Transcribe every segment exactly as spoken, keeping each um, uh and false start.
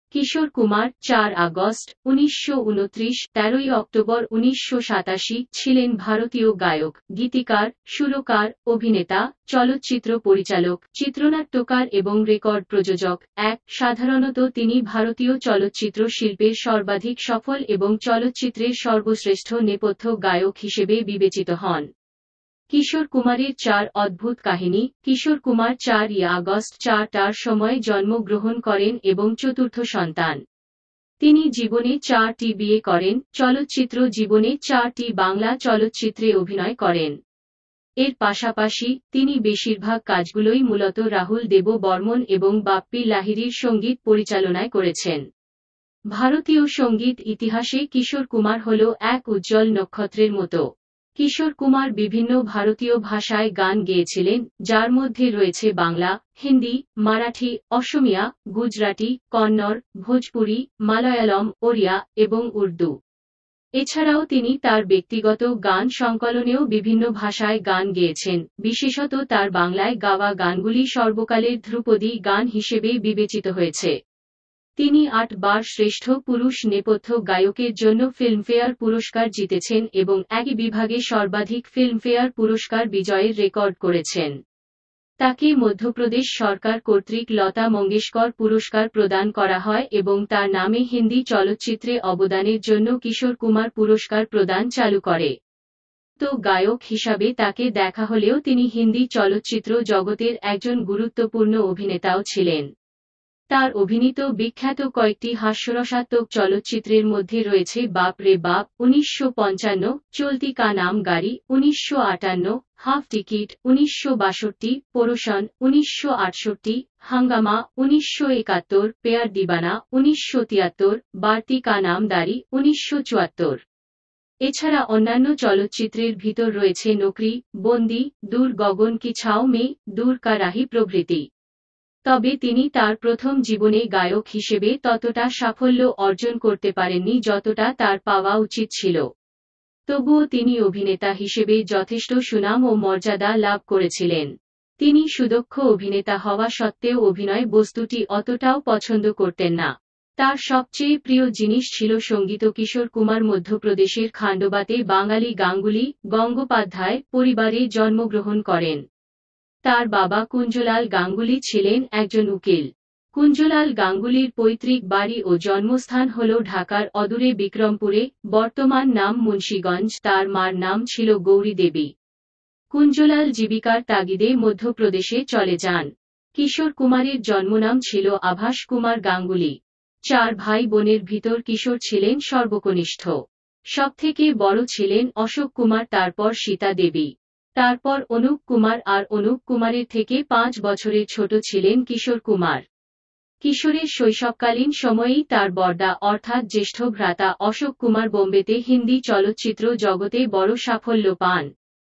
কিশোর কুমার চার আগস্ট উনিশশো উনত্রিশ তেরোই অক্টোবর উনিশশো সাতাশি ছিলেন ভারতীয় গায়ক, গীতিকার, সুরকার, অভিনেতা, চলচ্চিত্র পরিচালক, চিত্রনাট্যকার এবং রেকর্ড প্রযোজক। এক সাধারণত তিনি ভারতীয় চলচ্চিত্র শিল্পের সর্বাধিক সফল এবং চলচ্চিত্রের সর্বশ্রেষ্ঠ নেপথ্য গায়ক হিসেবে বিবেচিত হন। কিশোর কুমারের চার অদ্ভুত কাহিনী। কিশোর কুমার চার ই আগস্ট চার টার সময় জন্মগ্রহণ করেন এবং চতুর্থ সন্তান। তিনি জীবনে চারটি বিয়ে করেন, চলচ্চিত্র জীবনে চারটি বাংলা চলচ্চিত্রে অভিনয় করেন। এর পাশাপাশি তিনি বেশিরভাগ কাজগুলোই মূলত রাহুল দেব বর্মন এবং বাপ্পি লাহিড়ীর সঙ্গীত পরিচালনায় করেছেন। ভারতীয় সঙ্গীত ইতিহাসে কিশোর কুমার হল এক উজ্জ্বল নক্ষত্রের মতো। কিশোর কুমার বিভিন্ন ভারতীয় ভাষায় গান গেয়েছিলেন, যার মধ্যে রয়েছে বাংলা, হিন্দি, মারাঠি, অসমিয়া, গুজরাটি, কন্নড়, ভোজপুরি, মালয়ালম, ওড়িয়া এবং উর্দু। এছাড়াও তিনি তার ব্যক্তিগত গান সংকলনেও বিভিন্ন ভাষায় গান গেয়েছেন, বিশেষত তার বাংলায় গাওয়া গানগুলি সর্বকালের ধ্রুপদী গান হিসেবে বিবেচিত হয়েছে। তিনি আট বার শ্রেষ্ঠ পুরুষ নেপথ্য গায়কের জন্য ফিল্মফেয়ার পুরস্কার জিতেছেন এবং একই বিভাগে সর্বাধিক ফিল্মফেয়ার পুরস্কার বিজয়ের রেকর্ড করেছেন। তাকে মধ্যপ্রদেশ সরকার কর্তৃক লতা মঙ্গেশকর পুরস্কার প্রদান করা হয় এবং তার নামে হিন্দি চলচ্চিত্রে অবদানের জন্য কিশোর কুমার পুরস্কার প্রদান চালু করে। তো গায়ক হিসাবে তাকে দেখা হলেও তিনি হিন্দি চলচ্চিত্র জগতের একজন গুরুত্বপূর্ণ অভিনেতাও ছিলেন। তার অভিনীত বিখ্যাত কয়েকটি হাস্যরসাত্মক চলচ্চিত্রের মধ্যে রয়েছে বাপ রে বাপ উনিশশো পঞ্চান্ন, চলতি কা নাম গাড়ি উনিশশো আটান্ন, হাফ টিকিট উনিশশো বাষট্টি, পোরশন উনিশশো আটষট্টি, হাঙ্গামা উনিশশো একাত্তর, পেয়ার দিবানা উনিশশো তিয়াত্তর, বাড়তি কা নাম দাড়ি উনিশশো চুয়াত্তর। এছাড়া অন্যান্য চলচ্চিত্রের ভিতর রয়েছে নকরি, বন্দি, দূর গগন কি ছাও মে, দূর কা রাহি প্রভৃতি। তবে তিনি তার প্রথম জীবনে গায়ক হিসেবে ততটা সাফল্য অর্জন করতে পারেননি যতটা তার পাওয়া উচিত ছিল। তবুও তিনি অভিনেতা হিসেবে যথেষ্ট সুনাম ও মর্যাদা লাভ করেছিলেন। তিনি সুদক্ষ অভিনেতা হওয়া সত্ত্বেও অভিনয় বস্তুটি অতটাও পছন্দ করতেন না। তার সবচেয়ে প্রিয় জিনিস ছিল সঙ্গীত। কিশোর কুমার মধ্যপ্রদেশের খান্ডবাতে বাঙালি গাঙ্গুলি গঙ্গোপাধ্যায় পরিবারে জন্মগ্রহণ করেন। তার বাবা কুঞ্জলাল গাঙ্গুলি ছিলেন একজন উকিল। কুঞ্জলাল গাঙ্গুলির পৈতৃক বাড়ি ও জন্মস্থান হল ঢাকার অদূরে বিক্রমপুরে, বর্তমান নাম মুন্সিগঞ্জ। তার মার নাম ছিল গৌরী দেবী। কুঞ্জলাল জীবিকার তাগিদে মধ্যপ্রদেশে চলে যান। কিশোর কুমারের জন্মনাম ছিল আভাস কুমার গাঙ্গুলি। চার ভাই বোনের ভিতর কিশোর ছিলেন সর্বকনিষ্ঠ। সবথেকে বড় ছিলেন অশোক কুমার, তারপর সীতা দেবী, তারপর অনুপ কুমার আর অনুপ কুমারের থেকে পাঁচ বছরের ছোট ছিলেন কিশোর কুমার। কিশোরের শৈশবকালীন সময়েই তার বড়দা অর্থাৎ জ্যেষ্ঠ ভ্রাতা অশোক কুমার বোম্বেতে হিন্দি চলচ্চিত্র জগতে বড় সাফল্য পান।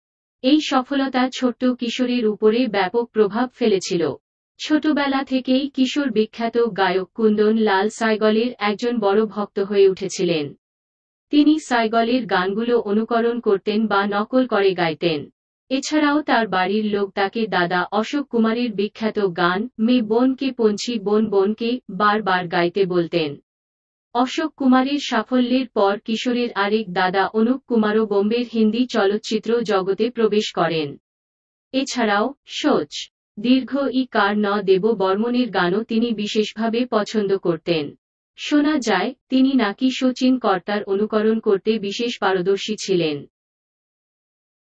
এই সফলতা ছোট্ট কিশোরের উপরে ব্যাপক প্রভাব ফেলেছিল। ছোটবেলা থেকেই কিশোর বিখ্যাত গায়ক কুন্দন লাল সাইগলের একজন বড় ভক্ত হয়ে উঠেছিলেন। তিনি সাইগলের গানগুলো অনুকরণ করতেন বা নকল করে গাইতেন। এছাড়াও তার বাড়ির লোক তাকে দাদা অশোক কুমারের বিখ্যাত গান মে বোন কে পঞ্ছি বোন বোনকে বারবার গাইতে বলতেন। অশোক কুমারের সাফল্যের পর কিশোরের আরেক দাদা অনুপ কুমারও বোম্বের হিন্দি চলচ্চিত্র জগতে প্রবেশ করেন। এছাড়াও সোচ, দীর্ঘ ই কার ন দেব বর্মনের গানও তিনি বিশেষভাবে পছন্দ করতেন। শোনা যায় তিনি নাকি শচীন কর্তার অনুকরণ করতে বিশেষ পারদর্শী ছিলেন।